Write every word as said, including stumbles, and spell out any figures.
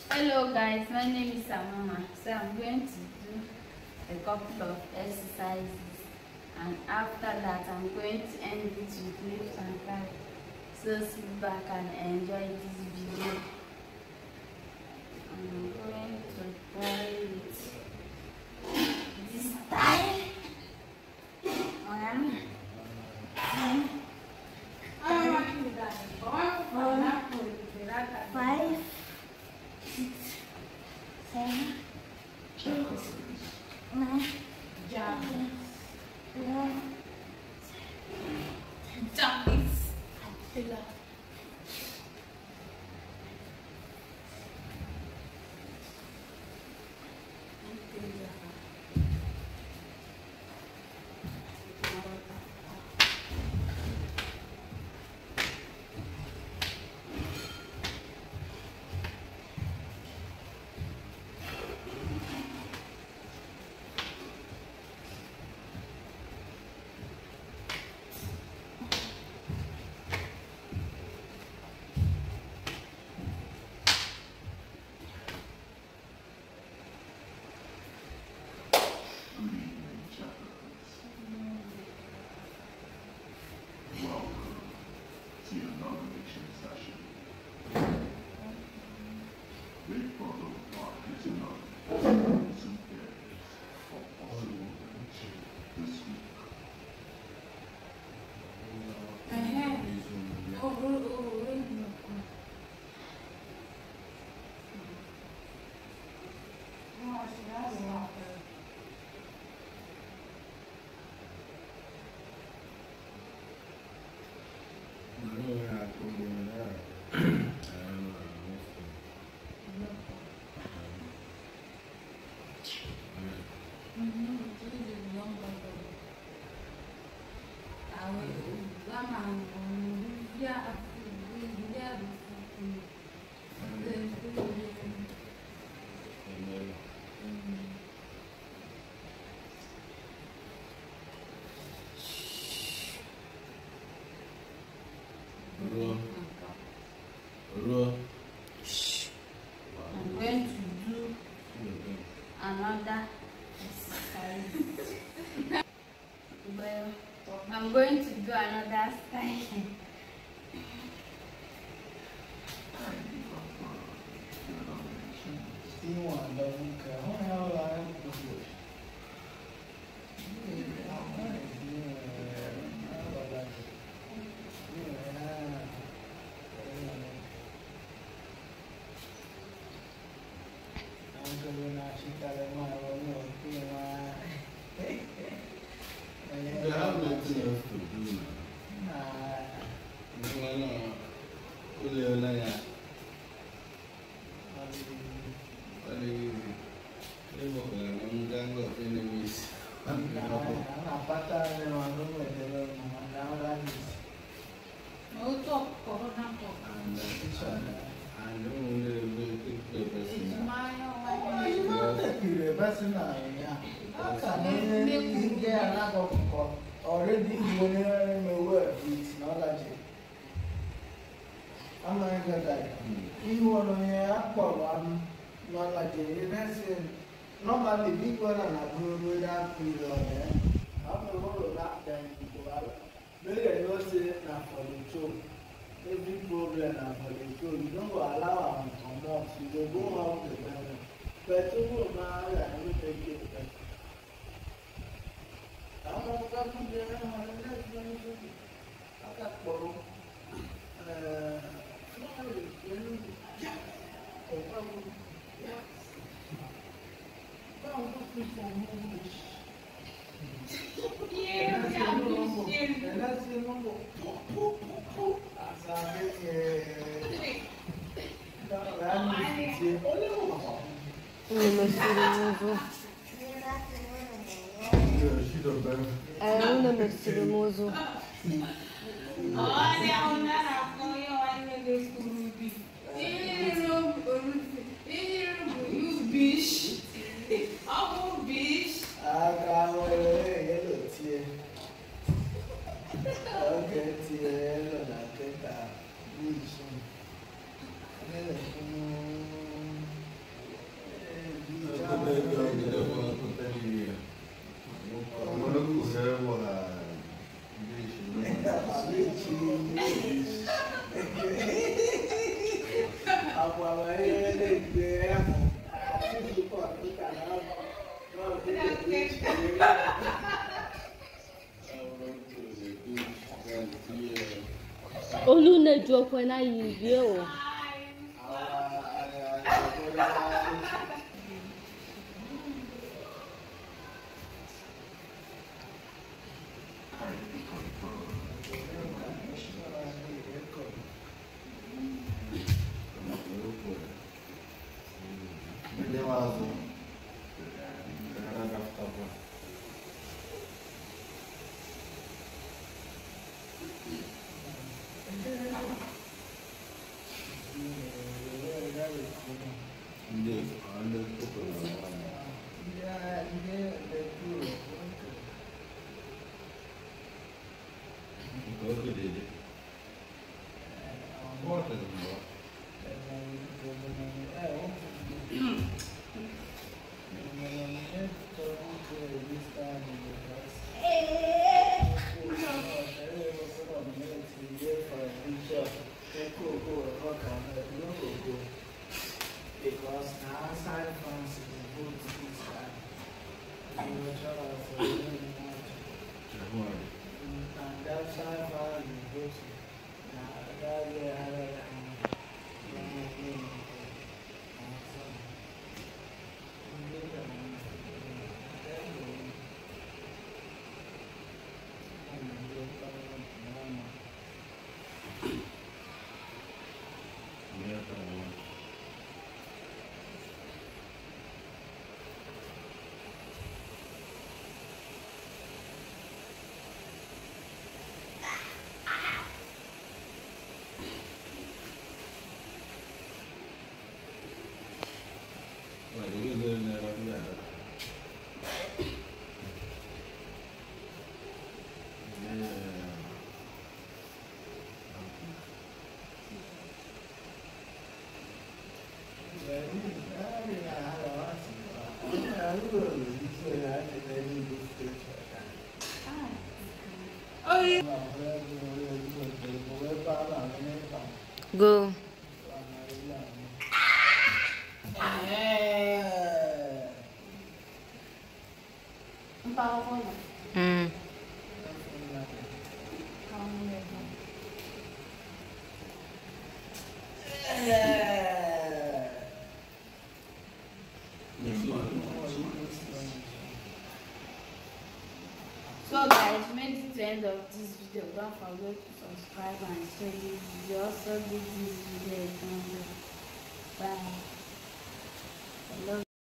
Hello guys, my name is Samama. So I'm going to do a couple of exercises, and after that I'm going to end it with lift and climb. So sit back and enjoy this video. I'm going to try it this time. One, two, five, six, seven, eight, nine, ten, eleven, twelve, thirteen. I'm going to do another exercise. Well, I'm going to do another style. They have nothing else to do now. No, no. Only on that. What do you do? They work like one gang of enemies. I'm not patterning on the way. No talk, corona talk. And I know only the person. It's my Oh, you know that you're a person now, yeah. How can you get another already in a word with knowledge? I'm not going to die. You want to hear one knowledge. Normally, people are not doing without period. I'm the whole of that then. Maybe I don't say that for the show. Every problem and for the show, you don't allow them to come out. You go out the better. But you will not and we take it back. I'm not going to be able to I got borrow. Uh, É una no silumoso. olha, o nara foi eu ainda descobri. Ele não, ele não, bicho, algum bicho. Ah, calma, ele tinha. Ok, tinha ele na tenta. Bicho. Ele Olu ne jo ko na yi o. Because now side France is good to this time. You will try to say and that side France is good to now that we are Go. Mm. So guys, we made it to the end of this video. Don't forget to subscribe and share this video. Also give this video a thumbs up. Bye. I love